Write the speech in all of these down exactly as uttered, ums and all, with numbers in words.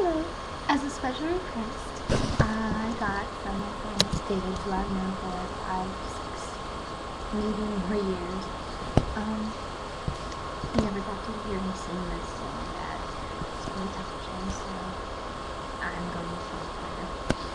Hello. As a special request, I got from my friend David, who I've known for five, six, maybe more years. Um, he never got to hear me sing this song that it's really touching, so I'm going to sing it for you.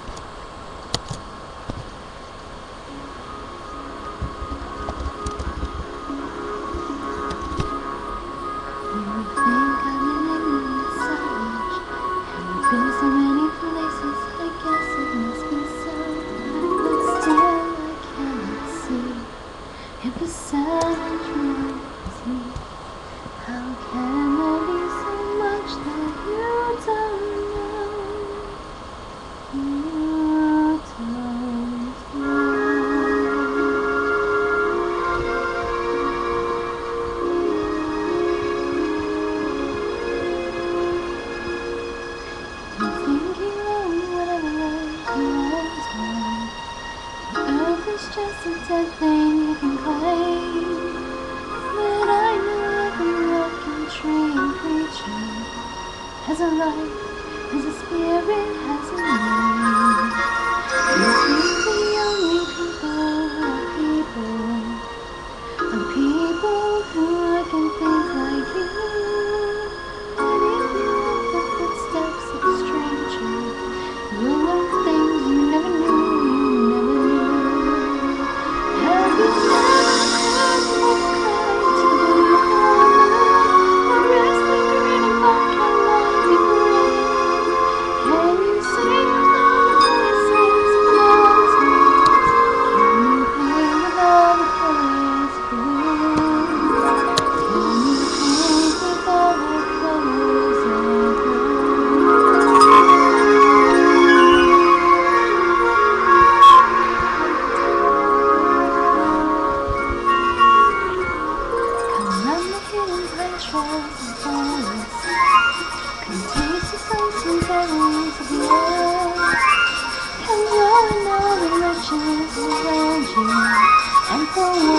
You think I'm an ignorant savage, and we've been so many places, I guess it must be so, but still I cannot see if the savage was me. How can there be so much that you don't know? You don't know. You think you own whatever life you always want. The earth is just a dead thing you can claim. But I know every rock and tree and creature has a life, has a spirit, has a name. You think the only people are people, are people who look and think like you. And if you walk the footsteps of a stranger, you'll learn things you never knew, you never knew. Have you never heard one cry to the blue corner, a restless green and pumpkin mighty green? Can you sing all the voices of love's wings? Can you paint with all the colors blue? Can you paint with all the colors of blue? Come run the hidden pine trails and forests. Come taste the fruits and berries of the earth. Come grow in all the riches around you, and for